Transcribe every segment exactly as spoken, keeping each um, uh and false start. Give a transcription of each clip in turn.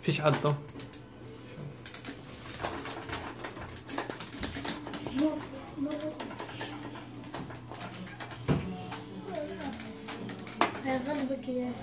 كيش عضو هيغلبك يا ياس.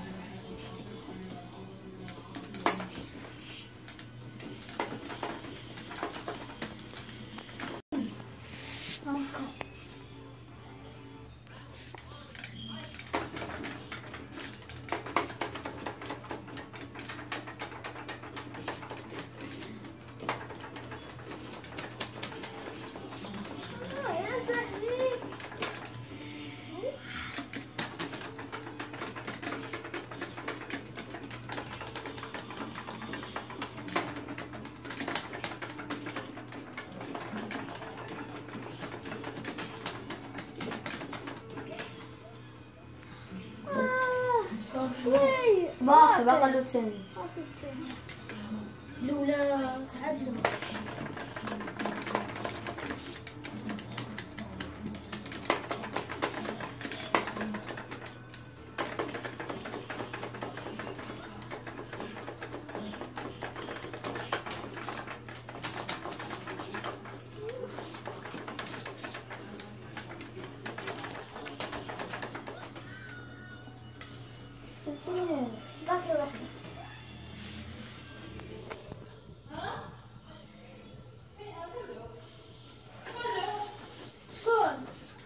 باقي باقي له تاني لولا تعادلوا. باقي واحدة. شكون؟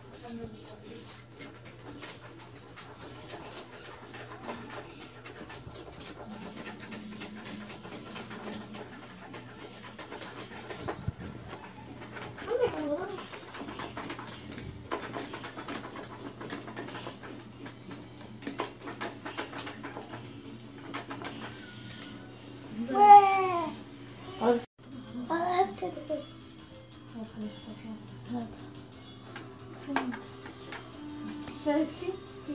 هذا كذا كذا. فهمتي؟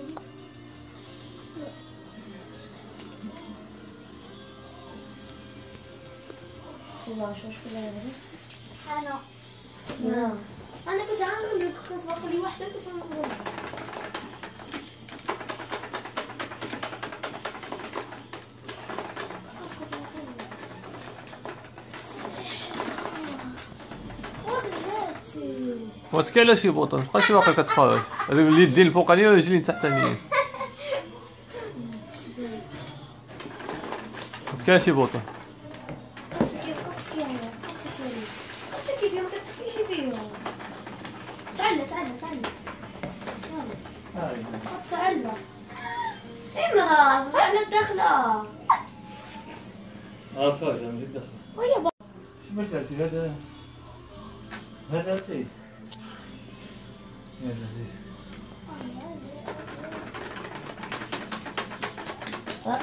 والله شو مشكلة هذه؟ أنا نعم. أنا بس عاوز لك كنت باقي لي واحدة بس أنا أقول. وتكي على شي بوطه مابقاش باقي كتفرج هذوك اليدين الفوقانيين والرجلين التحتانيين وتكي على شي بوطه كتسكي كتسكي كتسكي فيهم كتسكيشي فيهم. تعال تعال تعال تعال عمران على الدخلة. اه خرج من الدخل. ويا بابا شو مشكلتي هذا هذا تي يا لذيذ. ها؟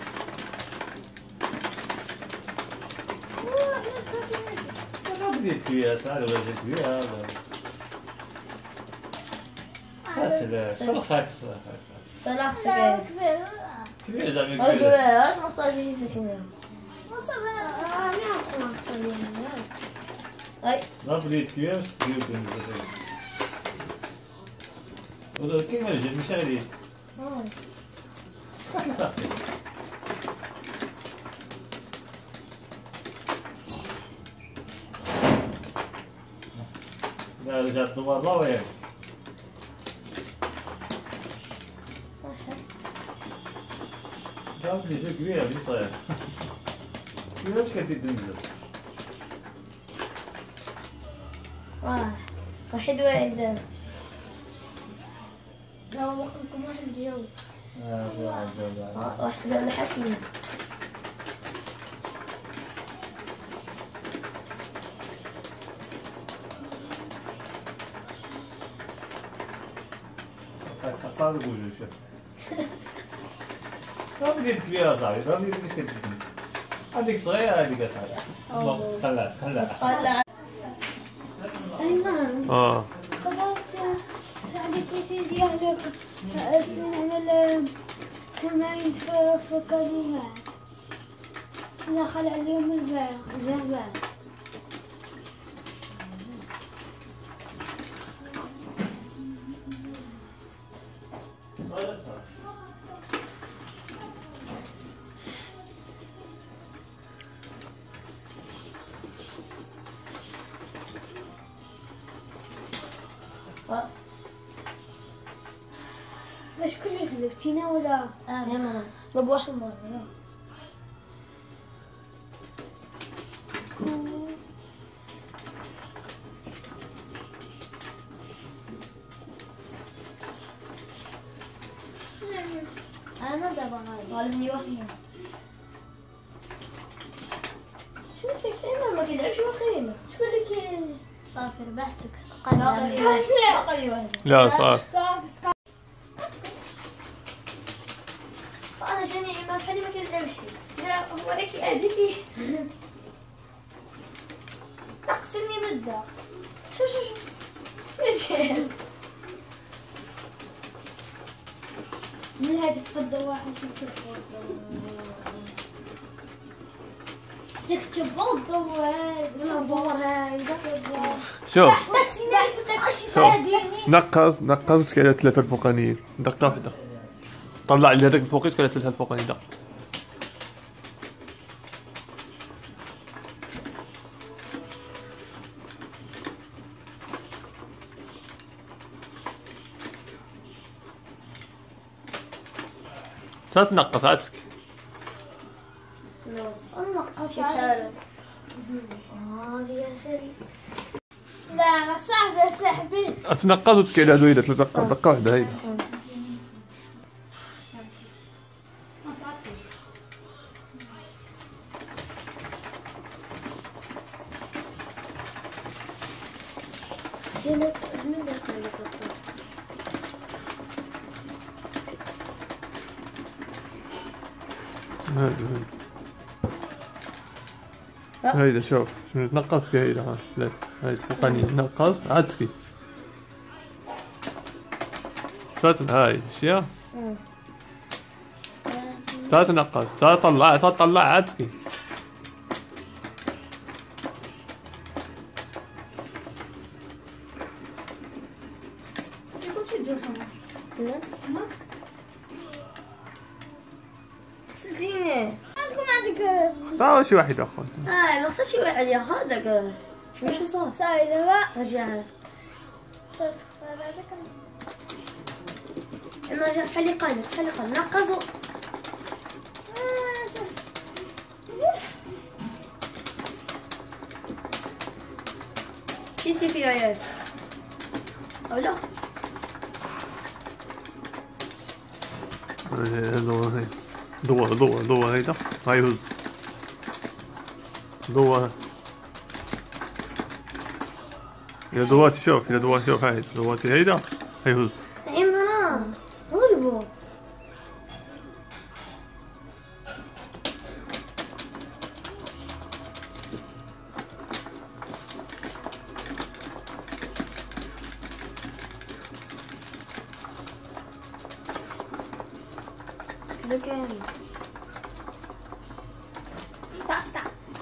ما بديت فيها سعد ولا زدت فيها هذا سلخ هاك سلخ سلختك لا هيك. كبير. كبير زعما أقول كبير. علاش ما اختارتيش تسميها؟ أي لا بديت كبير باش تدير بالنسبة ولا كاين الجد مش عليك آه. صافي صافي. لا رجعت لورا وياك. لا بدي شي كبيرة اللي صاير. كبيرة باش كدير تنزل. آه. واحد واحد. لا وقتكم واحد الجو. اه واحد جواب. آه، واحد على حسن. خسارة الوجوه شوف. ما بديت كبيرة صاحبي ما بديت كيش كدير. هذيك صغيرة هذيك أصاحبي. الله تخلعت تخلعت. طلع. أيمن اه قدرت عليك يا سيدي عليك نعمل تمارين في في الكلمات. ندخل عليهم الفيربات. باش كل خلفتينا ولا اه يا ماما ضرب واحد مرة. انا دابا غادي غالبني واحد مرة. شنو كيف دايما ما كيلعبش واقيلا. شكون اللي كي صافي ربحتك باقي لي باقي لي واحد. لا صافي. صافي صافي انا جاني ما بحالي ما كنلعبش. لا هو لك هذيك نقصني مده. شو شو شو جاهز. من هذيك قد واحد سكر سكت بوضو هذا ندور هاي شوف شوف تعاديني نقص نقص وتكي على ثلاثة الفوقانيين دقة واحدة. طلع لي هذاك الفوقي تكي على ثلاثة الفوقانيين دقة. لا تنقص عاتك. نقص شي حالة. اه يا سلام. لا صاحبي صاحبي تنقص وتكي على هذو ثلاثة دقة دقة واحدة هيدا. هيدا شوف شنو تنقص كي هيدا ها ثلاثة هيدا فوقاني نقص عاد تسكي ثلاثة هاي شيا ثلاثة نقص ثلاثة طلع ثلاثة طلع عاد تسكي. قصديني. عندكم عندك صار شي واحد اخر. اه ما خصها شي واحد يا هذاك. شو صار؟ صافي دابا رجع. تختار هذاك اما جا بحالي قالب بحالي قالب نقصوا. كيسي فيها ياس او لا. دور دور دور دور هيدا هاي هز دور يا دواتي شوف يا دواتي شوف هاي دواتي هيدا هاي هز عمران غلبوا. لكن باستا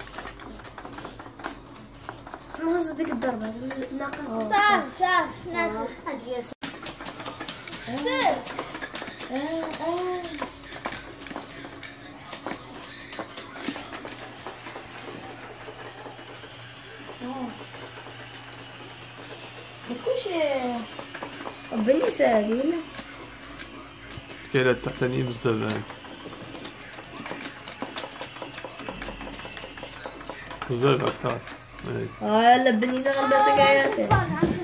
ما هز ديك الضربة ناقص. صافي صافي ناس هادي يا سير ما تكونش ربي ساهل ولا كاينة التحتانيين بزاف هاي بزاف أكثر. اه يلا بني غلبتك يا ياسر.